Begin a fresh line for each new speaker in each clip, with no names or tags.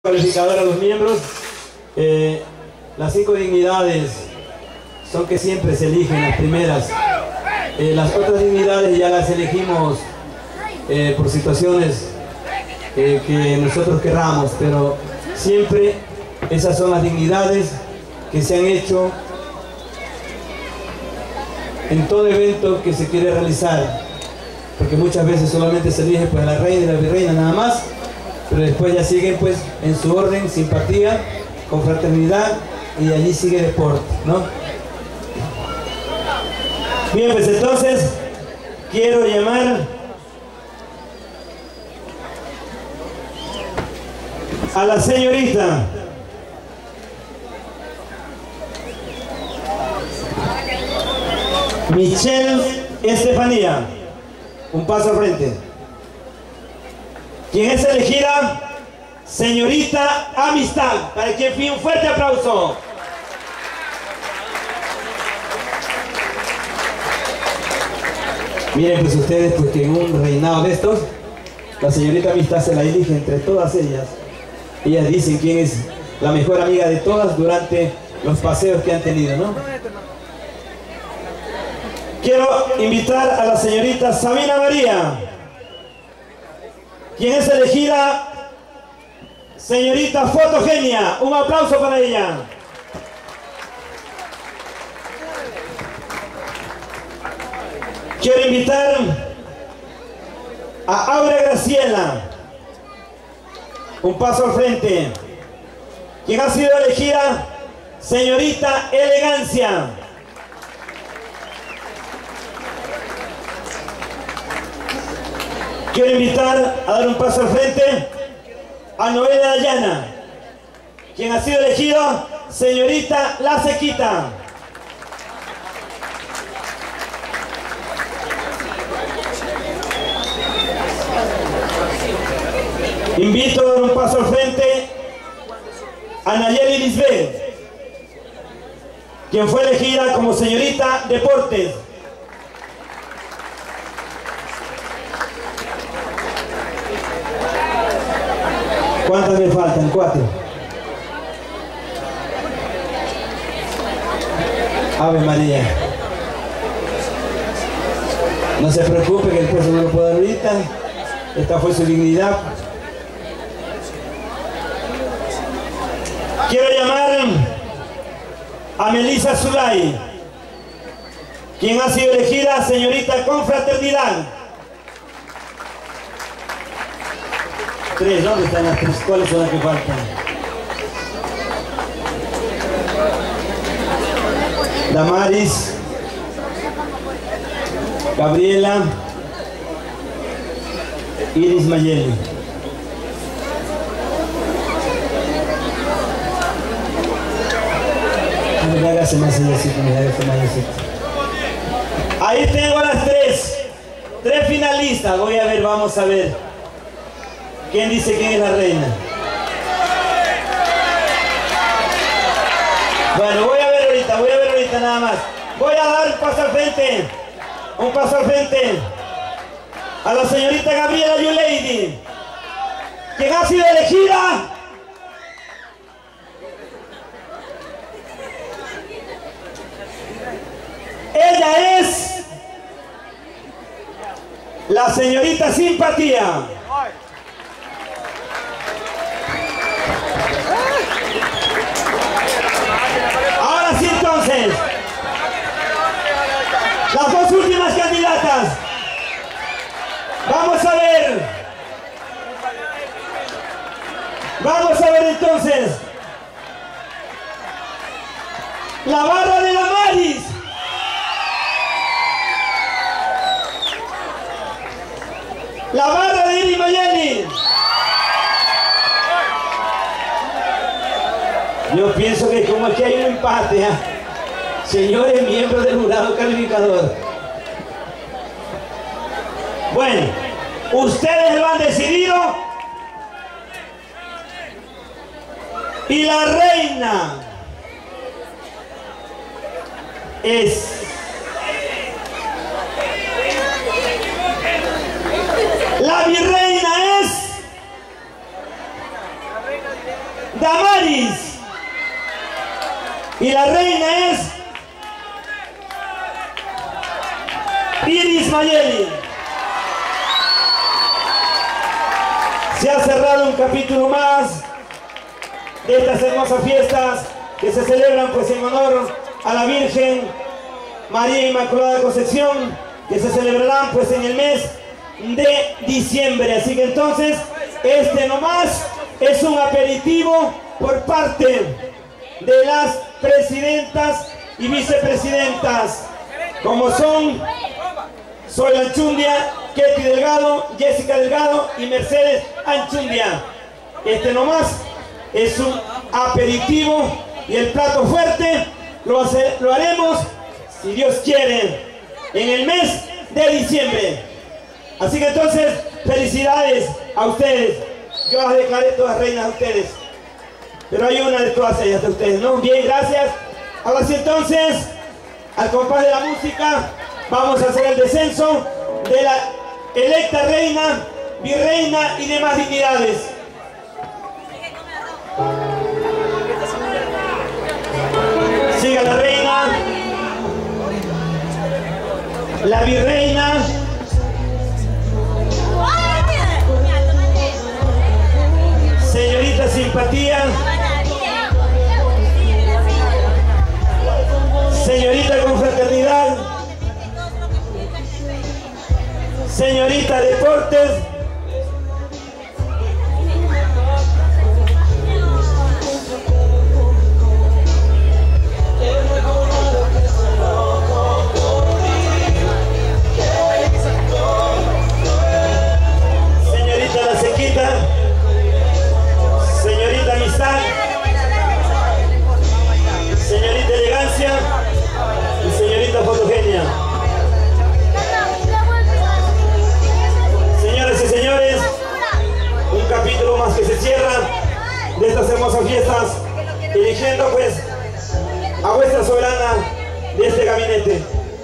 Calificador a los miembros. Las 5 dignidades son que siempre se eligen las primeras. Las otras dignidades ya las elegimos por situaciones que nosotros querramos, pero siempre esas son las dignidades que se han hecho en todo evento que se quiere realizar, porque muchas veces solamente se elige pues la reina y la virreina nada más, pero después ya siguen pues en su orden, simpatía, confraternidad, y allí sigue deporte, ¿no? Bien, pues entonces quiero llamar a la señorita Michelle Estefanía. Un paso al frente. Quien es elegida señorita Amistad, para quien fui un fuerte aplauso. Miren pues ustedes, pues que en un reinado de estos, la señorita Amistad se la elige entre todas ellas. Ellas dicen quién es la mejor amiga de todas durante los paseos que han tenido, ¿no? Quiero invitar a la señorita Sabina María, quien es elegida señorita Fotogenia. Un aplauso para ella. Quiero invitar a Aura Graciela. Un paso al frente. Quien ha sido elegida señorita Elegancia. Quiero invitar a dar un paso al frente a Noelia Dayana, quien ha sido elegido señorita La Sequita. Invito a dar un paso al frente a Nayeli Lisbeth, quien fue elegida como señorita Deportes. ¿Cuántas me faltan? 4. Ave María. No se preocupe que el juez no lo puede dar ahorita. Esta fue su dignidad. Quiero llamar a Melissa Zulay, quien ha sido elegida señorita Confraternidad. 3, ¿dónde están las 3? ¿Cuáles son las que faltan? Damaris, Gabriela, Iris Mayeli. Ahí tengo las 3 finalistas. Voy a ver, vamos a ver. ¿Quién dice quién es la reina? Bueno, voy a ver ahorita nada más. Voy a dar un paso al frente a la señorita Gabriela Yuleidi, quien ha sido elegida ella es la señorita Simpatía. Ahora sí, entonces, las 2 últimas candidatas. Vamos a ver entonces la barra de Damaris. La barra de Iris Mayeli. Yo pienso que como aquí hay un empate, ¿eh? Señores miembros del jurado calificador. Bueno, ustedes lo han decidido y la reina es la virreina es Damaris. Y la reina es Iris Mayeli. Se ha cerrado un capítulo más de estas hermosas fiestas que se celebran pues en honor a la Virgen María Inmaculada Concepción, que se celebrarán pues en el mes de diciembre. Así que entonces este nomás es un aperitivo por parte de las presidentas y vicepresidentas, como son Soy Anchundia, Ketty Delgado, Jessica Delgado y Mercedes Anchundia. Este nomás es un aperitivo y el plato fuerte lo haremos, si Dios quiere, en el mes de diciembre. Así que entonces, felicidades a ustedes. Yo las declaré todas reinas a ustedes, pero hay una de todas ellas de ustedes, ¿no? Bien, gracias. Ahora sí, entonces, al compás de la música, vamos a hacer el descenso de la electa reina, virreina y demás dignidades. Siga la reina, la virreina, señorita Simpatía, señorita Confraternidad, señorita Deportes, señorita La Sequita, señorita Amistad, señorita Elegancia y señorita Fotogenia. Señoras y señores, un capítulo más que se cierra de estas hermosas fiestas, eligiendo pues a vuestra soberana de este gabinete.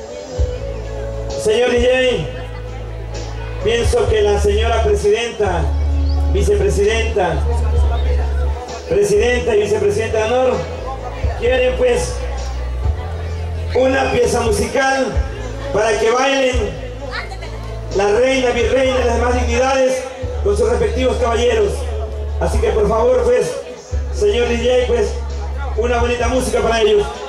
Señor DJ, pienso que la señora presidenta, vicepresidenta, presidenta y vicepresidenta de honor quieren pues una pieza musical para que bailen la reina, virreina y las demás dignidades con sus respectivos caballeros. Así que por favor pues, señor DJ, pues una bonita música para ellos.